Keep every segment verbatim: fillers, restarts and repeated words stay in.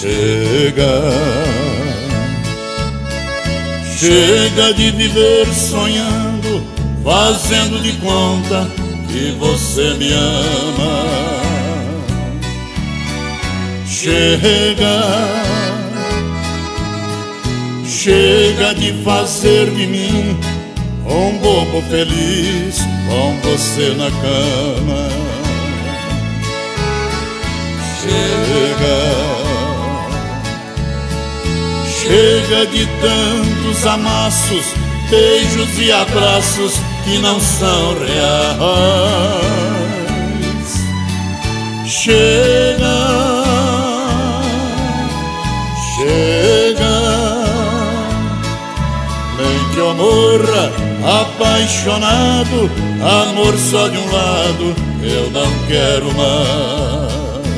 Chega, chega de viver sonhando, fazendo de conta que você me ama. Chega, chega de fazer de mim um bobo feliz com você na cama. Chega, chega de tantos amassos, beijos e abraços que não são reais. Chega, chega, nem que eu morra apaixonado, amor só de um lado eu não quero mais.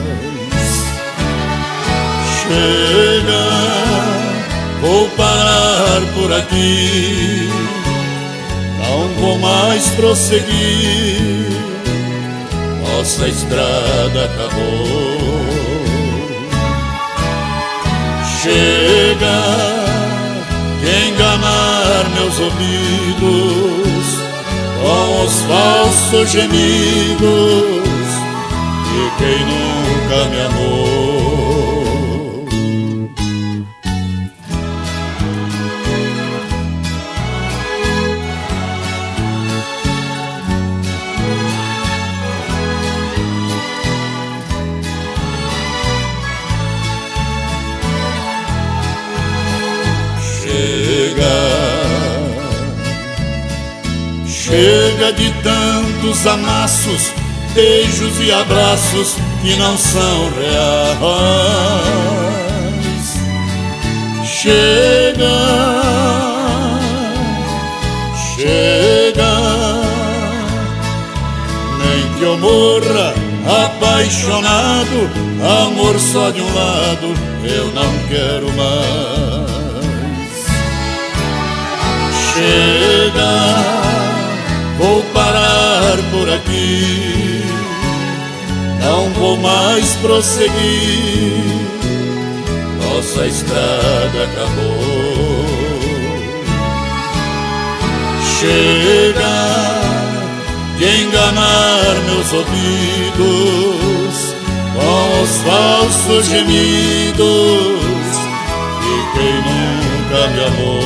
Chega, vou parar por aqui, não vou mais prosseguir, nossa estrada acabou. Chega de enganar meus ouvidos com os falsos gemidos de quem nunca me amou. Chega, chega de tantos amassos, beijos e abraços que não são reais. Chega, chega, nem que eu morra apaixonado, amor só de um lado eu não quero mais. Chega, vou parar por aqui, não vou mais prosseguir, nossa estrada acabou. Chega de enganar meus ouvidos com os falsos gemidos de quem nunca me amou.